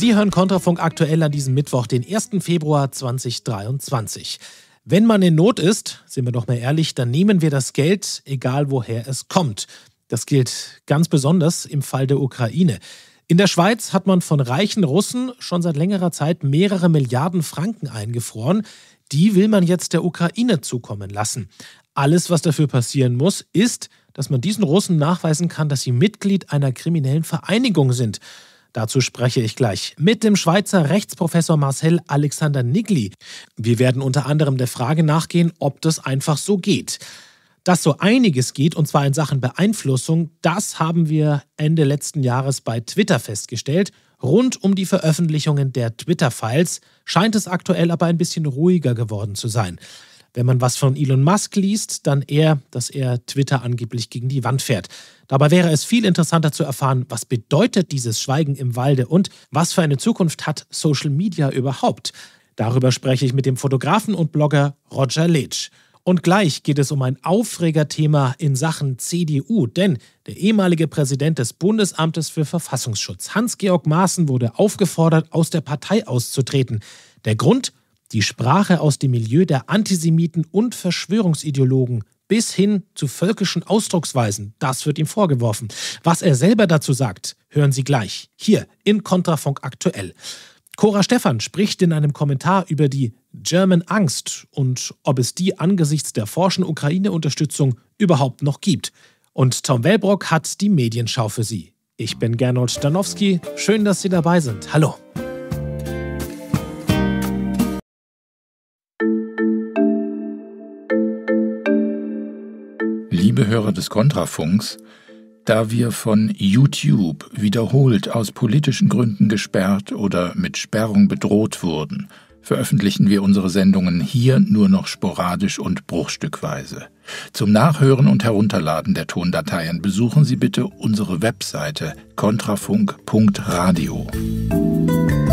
Sie hören Kontrafunk aktuell an diesem Mittwoch, den 1. Februar 2023. Wenn man in Not ist, sind wir doch mal ehrlich, dann nehmen wir das Geld, egal woher es kommt. Das gilt ganz besonders im Fall der Ukraine. In der Schweiz hat man von reichen Russen schon seit längerer Zeit mehrere Milliarden Franken eingefroren. Die will man jetzt der Ukraine zukommen lassen. Alles, was dafür passieren muss, ist, dass man diesen Russen nachweisen kann, dass sie Mitglied einer kriminellen Vereinigung sind. Dazu spreche ich gleich mit dem Schweizer Rechtsprofessor Marcel Alexander Nigli. Wir werden unter anderem der Frage nachgehen, ob das einfach so geht. Dass so einiges geht, und zwar in Sachen Beeinflussung, das haben wir Ende letzten Jahres bei Twitter festgestellt. Rund um die Veröffentlichungen der Twitter-Files scheint es aktuell aber ein bisschen ruhiger geworden zu sein. Wenn man was von Elon Musk liest, dann eher, dass er Twitter angeblich gegen die Wand fährt. Dabei wäre es viel interessanter zu erfahren, was bedeutet dieses Schweigen im Walde und was für eine Zukunft hat Social Media überhaupt? Darüber spreche ich mit dem Fotografen und Blogger Roger Leetsch. Und gleich geht es um ein Aufregerthema in Sachen CDU, denn der ehemalige Präsident des Bundesamtes für Verfassungsschutz, Hans-Georg Maaßen, wurde aufgefordert, aus der Partei auszutreten. Der Grund? Die Sprache aus dem Milieu der Antisemiten und Verschwörungsideologen bis hin zu völkischen Ausdrucksweisen, das wird ihm vorgeworfen. Was er selber dazu sagt, hören Sie gleich, hier in Kontrafunk aktuell. Cora Stephan spricht in einem Kommentar über die German Angst und ob es die angesichts der forschen Ukraine-Unterstützung überhaupt noch gibt. Und Tom Wellbrock hat die Medienschau für Sie. Ich bin Gernot Stanowski, schön, dass Sie dabei sind. Hallo. Liebe Hörer des Kontrafunks, da wir von YouTube wiederholt aus politischen Gründen gesperrt oder mit Sperrung bedroht wurden, veröffentlichen wir unsere Sendungen hier nur noch sporadisch und bruchstückweise. Zum Nachhören und Herunterladen der Tondateien besuchen Sie bitte unsere Webseite kontrafunk.radio.